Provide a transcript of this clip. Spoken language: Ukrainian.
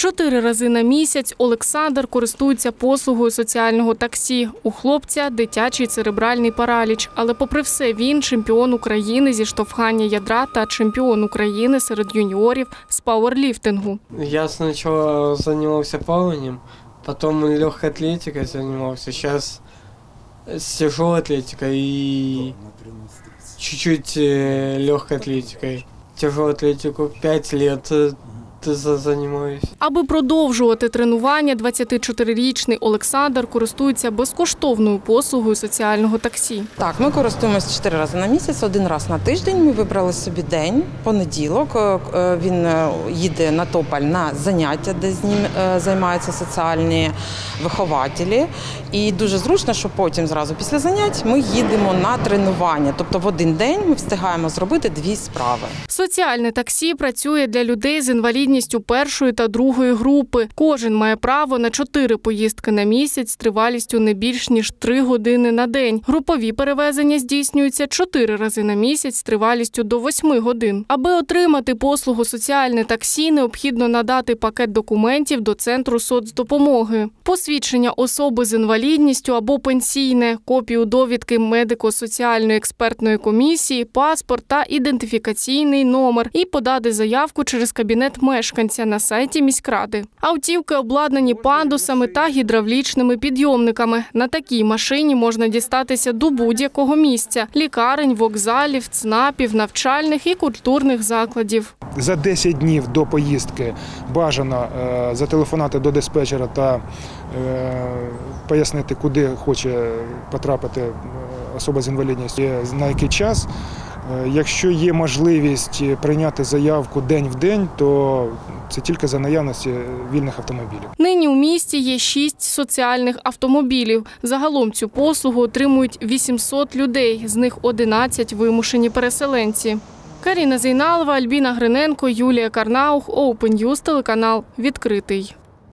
4 рази на місяць Олександр користується послугою соціального таксі. У хлопця дитячий церебральний параліч. Але попри все він чемпіон України зі штовхання ядра та чемпіон України серед юніорів з пауерліфтингу. Я спочатку займався плаванням, потім легкою атлетикою займався, зараз с тяжелой атлетикой и чуть-чуть легкой атлетикой. Тяжелую атлетику 5 лет займаюсь. Аби продовжувати тренування, 24-річний Олександр користується безкоштовною послугою соціального таксі. Так, ми користуємося 4 рази на місяць, 1 раз на тиждень. Ми вибрали собі день, понеділок. Він їде на Тополь на заняття, де з ним займаються соціальні вихователі. І дуже зручно, що потім зразу після занять ми їдемо на тренування. Тобто в один день ми встигаємо зробити 2 справи. Соціальне таксі працює для людей з інвалідністю першої та другої групи. Кожен має право на 4 поїздки на місяць з тривалістю не більш ніж 3 години на день. Групові перевезення здійснюються 4 рази на місяць з тривалістю до 8 годин. Аби отримати послугу соціальне таксі, необхідно надати пакет документів до Центру соцдопомоги. Посвідчення особи з інвалідністю або пенсійне, копію довідки медико-соціальної експертної комісії, паспорт та ідентифікаційний номер і подати заявку через кабінет мешканця на сайті міськради. Автівки обладнані пандусами та гідравлічними підйомниками. На такій машині можна дістатися до будь-якого місця – лікарень, вокзалів, ЦНАПів, навчальних і культурних закладів. За 10 днів до поїздки бажано зателефонувати до диспетчера та пояснити, куди хоче потрапити особа з інвалідністю, на який час. Якщо є можливість прийняти заявку день в день, то це тільки за наявності вільних автомобілів. Нині у місті є 6 соціальних автомобілів. Загалом цю послугу отримують 800 людей, з них 11 вимушені переселенці. Каріна Зейналова, Альбіна Гриненко, Юлія Карнаух, Open News, телеканал «Відкритий».